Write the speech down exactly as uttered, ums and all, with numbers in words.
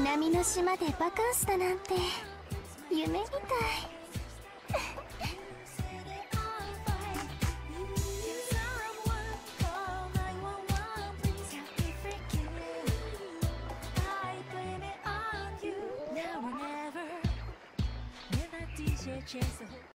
南の島でバカンスだなんて夢みたい。 Now or never, with that D J chaser.